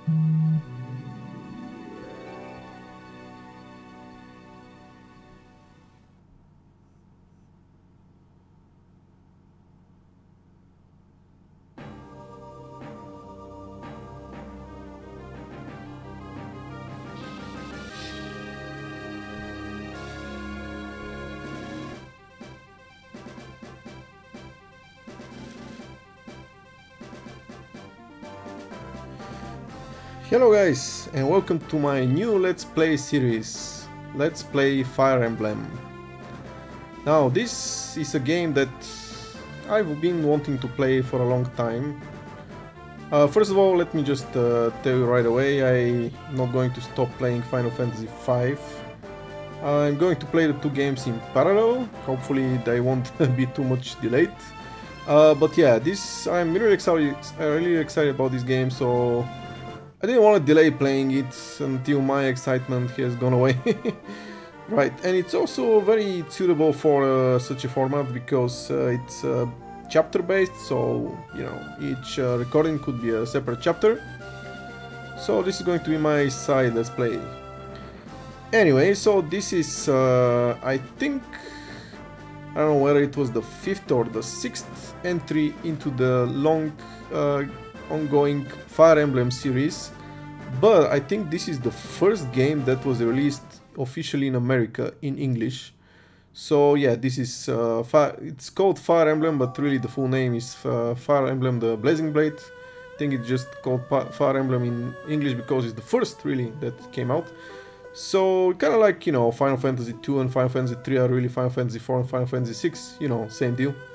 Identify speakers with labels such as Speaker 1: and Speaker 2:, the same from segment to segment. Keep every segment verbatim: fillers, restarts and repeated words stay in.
Speaker 1: Hello guys, and welcome to my new Let's Play series, Let's Play Fire Emblem. Now this is a game that I've been wanting to play for a long time. Uh, first of all, let me just uh, tell you right away, I'm not going to stop playing Final Fantasy five. I'm going to play the two games in parallel, hopefully they won't be too much delayed. Uh, but yeah, this I'm really excited, really excited about this game, so I didn't want to delay playing it until my excitement has gone away. Right, and it's also very suitable for uh, such a format because uh, it's uh, chapter based, so you know each uh, recording could be a separate chapter. So this is going to be my side let's play. Anyway, so this is uh, I think I don't know whether it was the fifth or the sixth entry into the long uh, ongoing Fire Emblem series, but I think this is the first game that was released officially in America in English. So yeah, this is uh, it's called Fire Emblem, but really the full name is uh, Fire Emblem the Blazing Blade. I think it's just called Fire Emblem in English because it's the first really that came out. So kind of like, you know, Final Fantasy two and Final Fantasy three are really Final Fantasy four and Final Fantasy six, you know, same deal.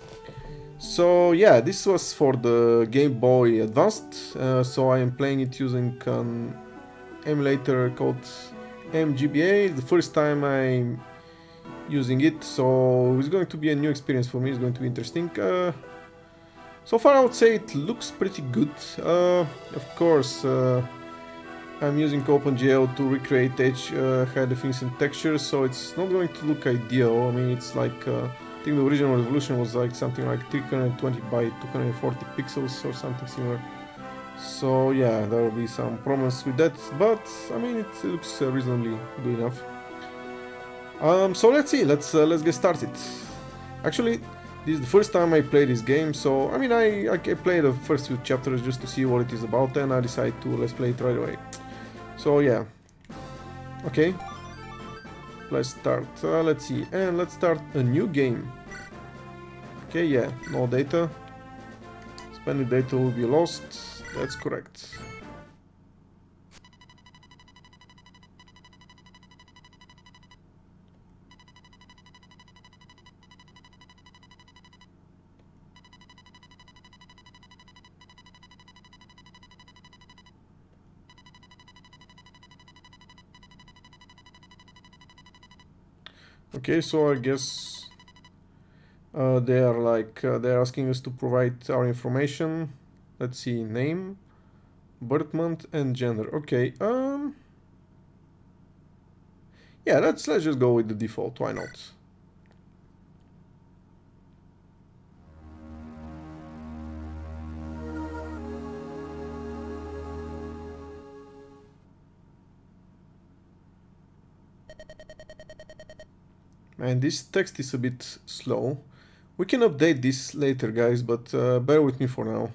Speaker 1: So yeah, this was for the Game Boy Advanced, uh, so I am playing it using an emulator called M G B A. It's the first time I'm using it, so it's going to be a new experience for me, it's going to be interesting. Uh, so far I would say it looks pretty good. Uh, of course, uh, I'm using OpenGL to recreate H, uh, high definition textures, so it's not going to look ideal. I mean, it's like uh, I think the original resolution was like something like three hundred twenty by two hundred forty pixels or something similar. So yeah, there will be some problems with that, but I mean it looks uh, reasonably good enough. Um, so let's see, let's uh, let's get started. Actually, this is the first time I play this game, so I mean I I played the first few chapters just to see what it is about, and I decided to let's play it right away. So yeah, okay. Let's start, uh, let's see, and let's start a new game. Okay, yeah, no data. Spending data will be lost, that's correct. Okay, so I guess uh, they are like uh, they're asking us to provide our information. Let's see, name, birth month, and gender. Okay, um, yeah, let's let's just go with the default. Why not? And this text is a bit slow. We can update this later, guys, but uh, bear with me for now.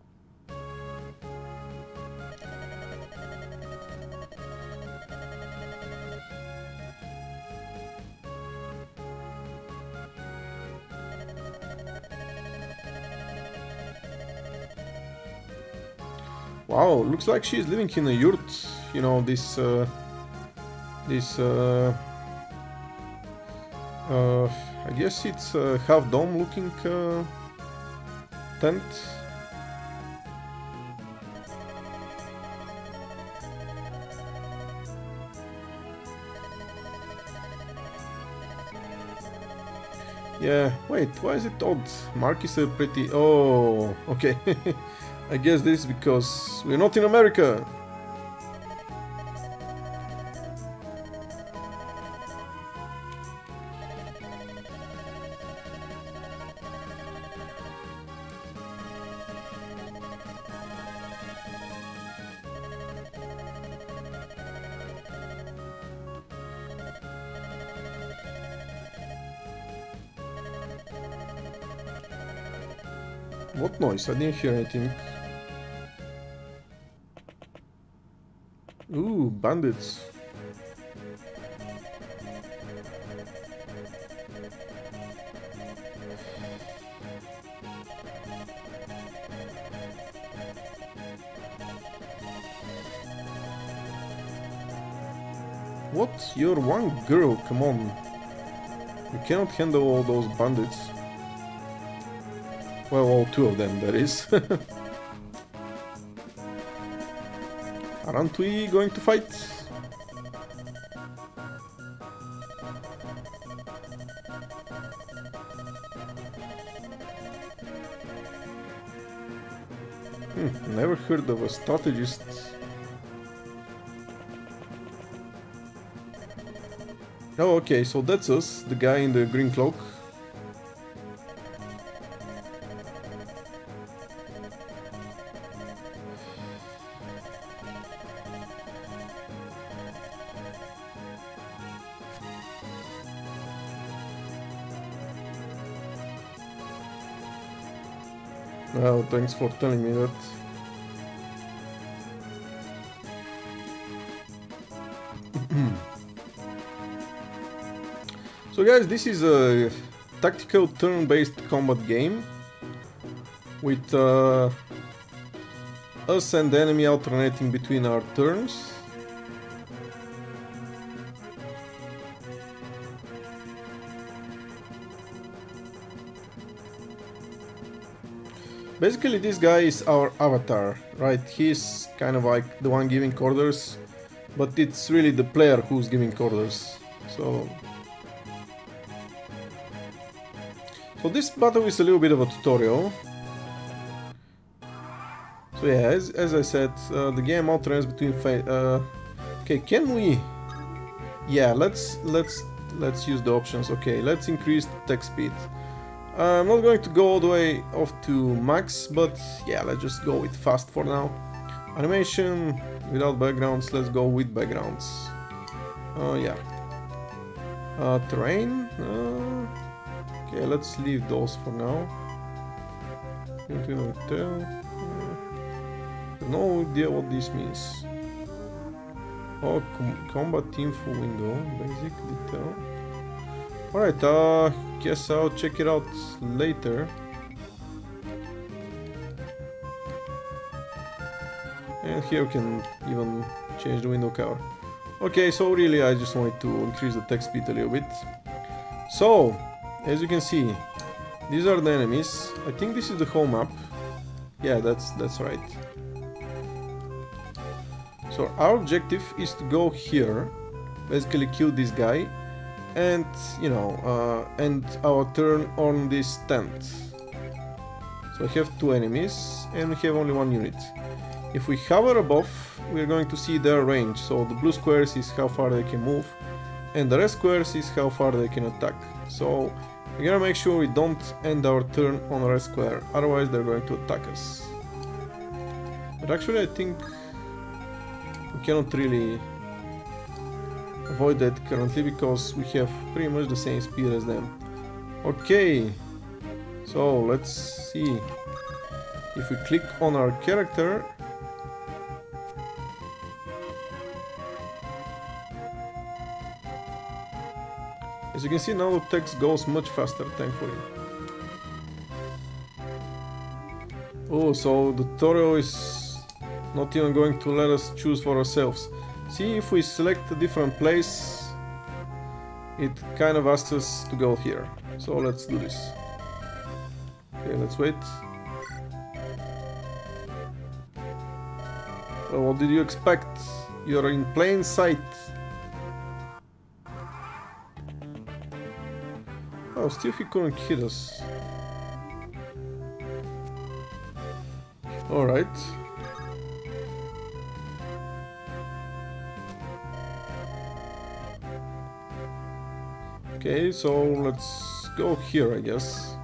Speaker 1: Wow, looks like she's living in a yurt. You know, this uh, this uh, Uh, I guess it's a half dome looking uh, tent. Yeah, wait, why is it odd? Mark is a pretty... Oh, okay. I guess this is because we're not in America. What noise? I didn't hear anything. Ooh, bandits. What? You're one girl, come on. You cannot handle all those bandits. Well, all two of them, that is. Aren't we going to fight? Hmm, never heard of a strategist. Oh, okay, so that's us, the guy in the green cloak. Well, thanks for telling me that. So guys, this is a tactical turn-based combat game with uh, us and the enemy alternating between our turns. Basically, this guy is our avatar, right? He's kind of like the one giving orders, but it's really the player who's giving orders. So, so this battle is a little bit of a tutorial. So yeah, as, as I said, uh, the game alternates between. Uh, okay, can we? Yeah, let's let's let's use the options. Okay, let's increase the text speed. I'm not going to go all the way off to max, but yeah, let's just go with fast for now. Animation without backgrounds, let's go with backgrounds. Uh, yeah. Uh, terrain. Uh, okay, let's leave those for now. No idea what this means. Oh, com combat info window, basic detail. Alright, uh, guess I'll check it out later. And here we can even change the window color. Okay, so really I just wanted to increase the text speed a little bit. So, as you can see, these are the enemies. I think this is the whole map. Yeah, that's that's right. So our objective is to go here, basically kill this guy, and, you know, uh, end our turn on this tent. So I have two enemies, and we have only one unit. If we hover above, we're going to see their range. So the blue squares is how far they can move, and the red squares is how far they can attack. So we gotta make sure we don't end our turn on a red square, otherwise they're going to attack us. But actually I think we cannot really avoid that currently, because we have pretty much the same speed as them. Okay, so let's see. If we click on our character, as you can see now the text goes much faster, thankfully. Oh, so the tutorial is not even going to let us choose for ourselves. See, if we select a different place, it kind of asks us to go here. So let's do this. Okay, let's wait. Well, what did you expect? You're in plain sight. Oh, still he couldn't hit us. Alright. Okay, so let's go here, I guess.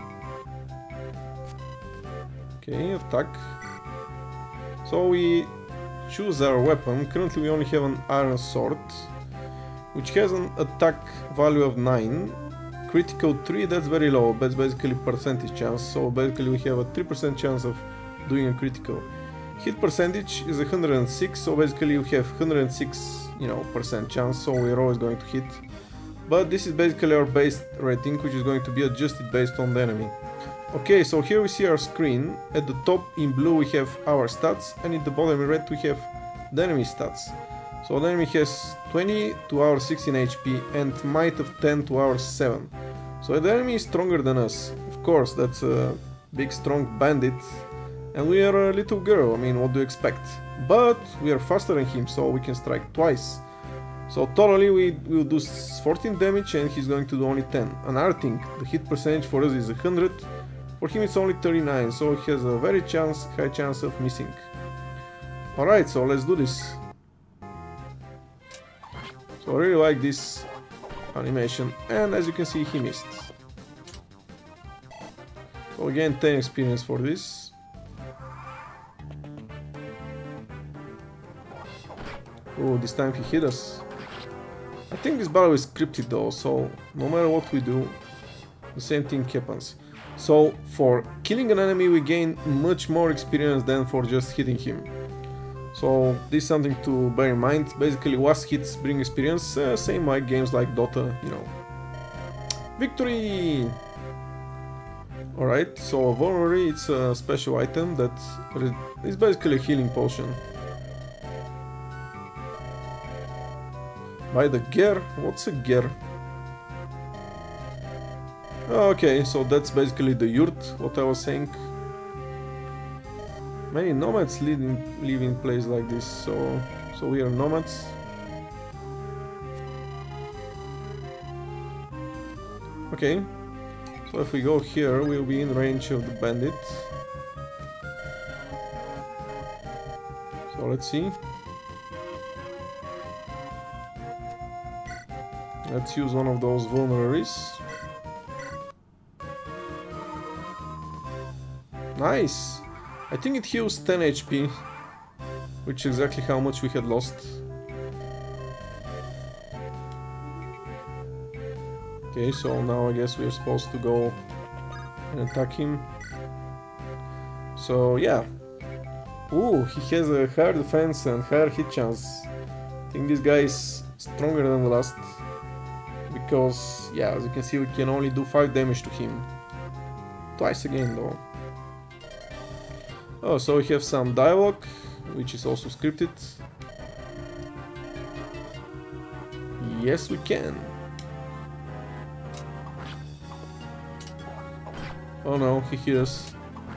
Speaker 1: Okay, attack. So we choose our weapon. Currently we only have an iron sword, which has an attack value of nine, critical three, that's very low, that's basically percentage chance, so basically we have a three percent chance of doing a critical. Hit percentage is one hundred six, so basically we have one hundred six, you know, percent chance, so we're always going to hit. But this is basically our base rating, which is going to be adjusted based on the enemy. Okay, so here we see our screen. At the top in blue we have our stats, and in the bottom in red we have the enemy stats. So the enemy has twenty to our sixteen H P and might of ten to our seven. So the enemy is stronger than us. Of course, that's a big strong bandit. And we are a little girl, I mean, what do you expect? But we are faster than him, so we can strike twice. So totally we will do fourteen damage and he's going to do only ten. Another thing, the hit percentage for us is one hundred. For him it's only thirty-nine, so he has a very chance, high chance of missing. Alright, so let's do this. So I really like this animation, and as you can see he missed. So again ten experience for this. Oh, this time he hit us. I think this battle is scripted though, so no matter what we do, the same thing happens. So for killing an enemy we gain much more experience than for just hitting him. So this is something to bear in mind. Basically last hits bring experience, uh, same like games like Dota, you know. Victory! Alright, so Vulnerary, it's a special item that is basically a healing potion. By the Ger? What's a Ger? Okay, so that's basically the yurt, what I was saying. Many nomads live in, live in places like this, so, so we are nomads. Okay, so if we go here, we'll be in range of the bandit. So let's see. Let's use one of those vulneraries. Nice! I think it heals ten H P, which is exactly how much we had lost. Okay, so now I guess we're supposed to go and attack him. So yeah. Ooh, he has a higher defense and higher hit chance. I think this guy is stronger than the last. Because, yeah, as you can see, we can only do five damage to him. Twice again, though. Oh, so we have some dialogue, which is also scripted. Yes, we can. Oh no, he hit us.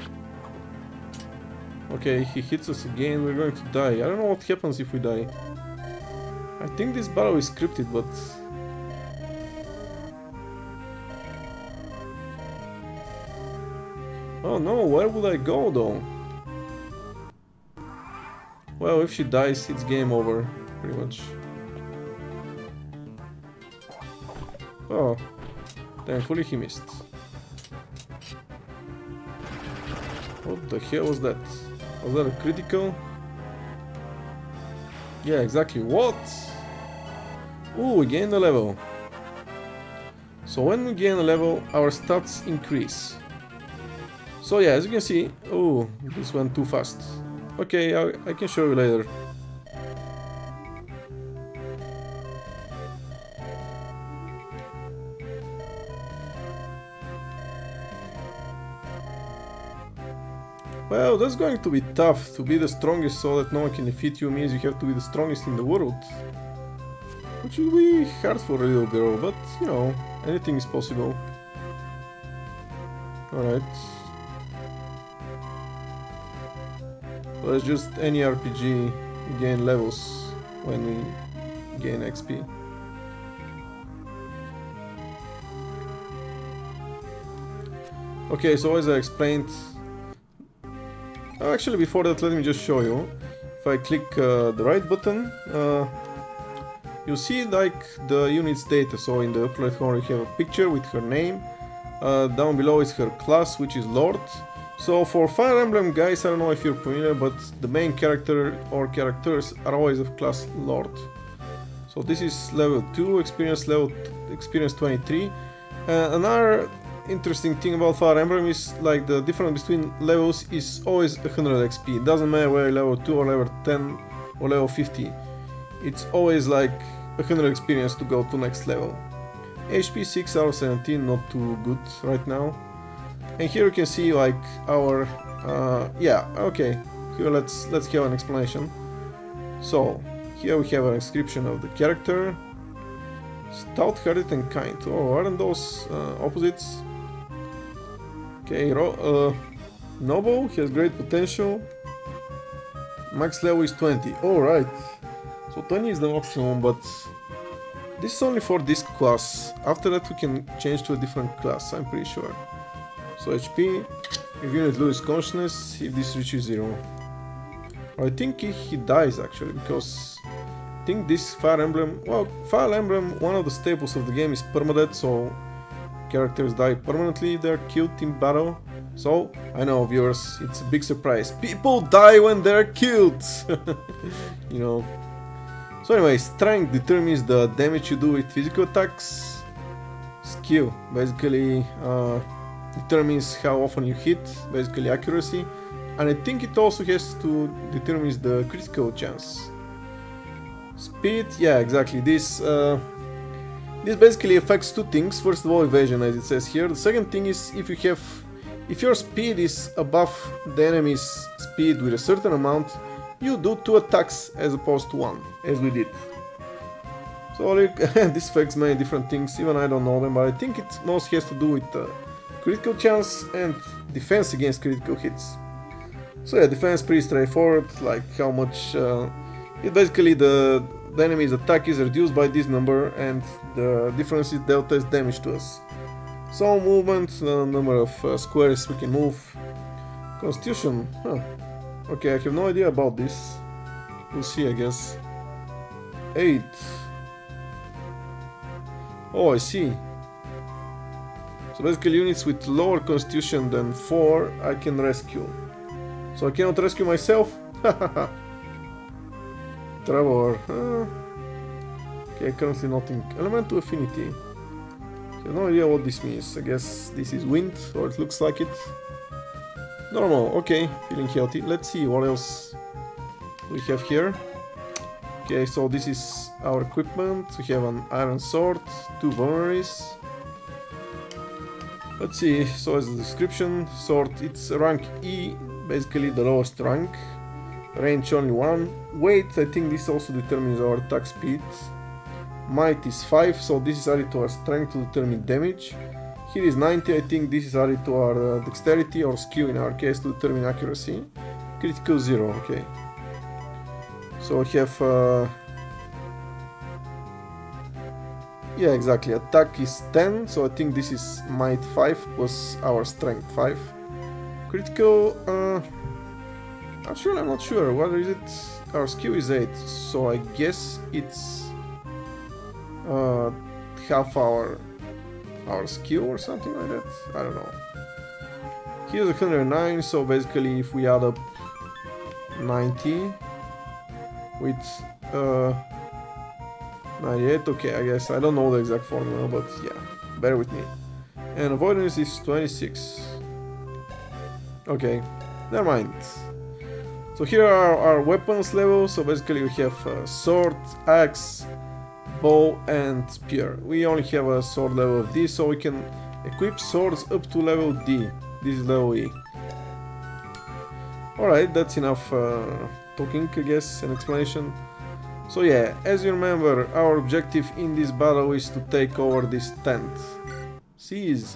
Speaker 1: Okay, he hits us again, we're going to die. I don't know what happens if we die. I think this battle is scripted, but... Oh no, where would I go though? Well, if she dies, it's game over, pretty much. Oh, thankfully he missed. What the hell was that? Was that a critical? Yeah, exactly. What? Ooh, we gained a level. So when we gain a level, our stats increase. So yeah, as you can see, oh, this went too fast. Okay, I, I can show you later. Well, that's going to be tough. To be the strongest so that no one can defeat you means you have to be the strongest in the world. Which will be hard for a little girl, but, you know, anything is possible. Alright. So it's just any R P G, you gain levels when we gain X P. Okay, so as I explained... Actually, before that, let me just show you. If I click uh, the right button, uh, you see like the unit's data. So in the upper left corner you have a picture with her name. Uh, down below is her class, which is Lord. So for Fire Emblem guys, I don't know if you're familiar, but the main character or characters are always of class Lord. So this is level two, experience level experience twenty-three. Uh, another interesting thing about Fire Emblem is like the difference between levels is always one hundred X P. It doesn't matter whether level two or level ten or level fifty. It's always like one hundred experience to go to next level. H P six out of seventeen, not too good right now. And here you can see like our uh, yeah, okay. Here let's let's have an explanation. So here we have an description of the character. Stout-hearted and kind. Oh, aren't those uh, opposites? Okay, uh, Noble, he has great potential. Max level is twenty. Alright. So twenty is the maximum, but this is only for this class. After that we can change to a different class, I'm pretty sure. So H P, if unit loses consciousness, if this reaches zero. I think he, he dies actually, because I think this Fire Emblem, well, Fire Emblem, one of the staples of the game is permadeath, so characters die permanently if they're killed in battle. So, I know viewers, it's a big surprise. People die when they're killed! You know. So anyway, strength determines the damage you do with physical attacks. Skill basically uh, determines how often you hit, basically accuracy. And I think it also has to determine the critical chance. Speed, yeah, exactly. This uh, this basically affects two things. First of all, evasion, as it says here. The second thing is if you have, if your speed is above the enemy's speed with a certain amount, you do two attacks as opposed to one, as we did. So this affects many different things. Even I don't know them, but I think it mostly has to do with uh, critical chance and defense against critical hits. So yeah, defense pretty straightforward. Like how much. Uh, It basically the, the enemy's attack is reduced by this number and the difference is delta is damage to us. So movement, the number of uh, squares we can move. Constitution, huh. Okay, I have no idea about this. We'll see, I guess. eight. Oh, I see. So basically units with lower constitution than four I can rescue. So I cannot rescue myself? Hahaha. Traveler. Uh, okay, currently nothing. Elemental affinity. I have no idea what this means. I guess this is wind, or it looks like it. Normal, okay, feeling healthy. Let's see what else we have here. Okay, so this is our equipment. We have an iron sword, two vulneraries. Let's see, so as the description, sword, it's rank E, basically the lowest rank. Range only one. Weight, I think this also determines our attack speed. Might is five, so this is added to our strength to determine damage. Here is ninety, I think this is added to our uh, dexterity or skill in our case to determine accuracy. Critical zero, okay. So we have... Uh, yeah, exactly, attack is ten, so I think this is might five plus our strength five. Critical... Uh, Actually, I'm not sure. What is it? Our skill is eight, so I guess it's uh, half our our skill or something like that. I don't know. Here's one hundred nine, so basically, if we add up ninety with uh, ninety-eight, okay, I guess I don't know the exact formula, but yeah, bear with me. And avoidance is twenty-six. Okay, never mind. So here are our weapons levels, so basically we have uh, sword, axe, bow and spear. We only have a sword level of D, so we can equip swords up to level D. This is level E. Alright, that's enough uh, talking, I guess, and explanation. So yeah, as you remember, our objective in this battle is to take over this tent. Seize!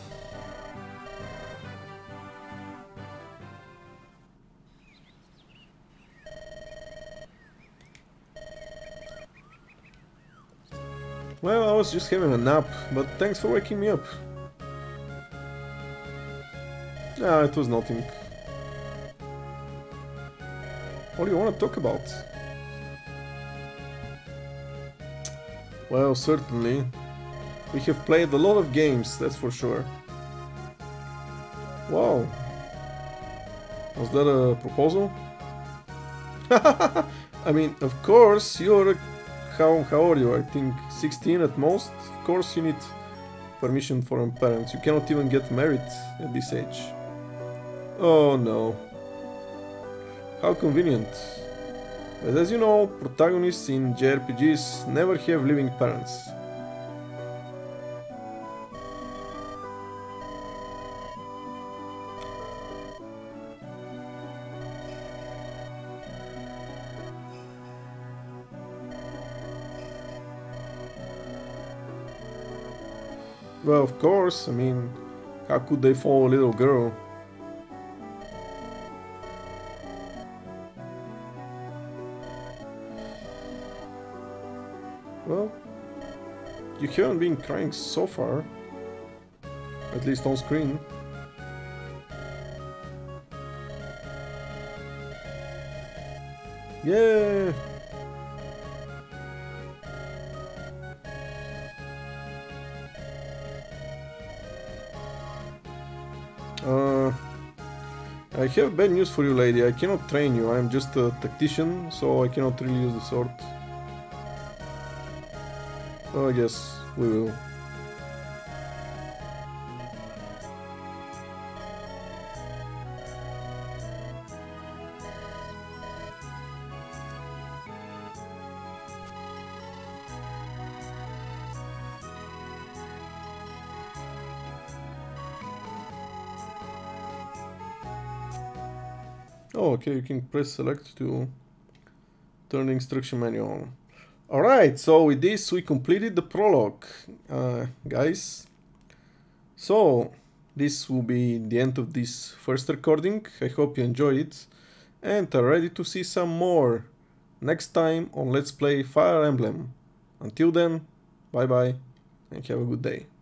Speaker 1: Well, I was just having a nap, but thanks for waking me up. Ah, it was nothing. What do you want to talk about? Well, certainly. We have played a lot of games, that's for sure. Wow. Was that a proposal? I mean, of course, you're... How, how old are you? I think sixteen at most. Of course you need permission from parents. You cannot even get married at this age. Oh no. How convenient. But as you know, protagonists in J R P Gs never have living parents. Well, of course, I mean, how could they follow a little girl? Well, you haven't been crying so far, at least on screen. Yeah! Uh, I have bad news for you, lady. I cannot train you. I am just a tactician, so I cannot really use the sword. So I guess we will. Oh, okay, you can press select to turn the instruction manual on. Alright, so with this we completed the prologue, uh, guys. So, this will be the end of this first recording. I hope you enjoyed it and are ready to see some more next time on Let's Play Fire Emblem. Until then, bye bye and have a good day.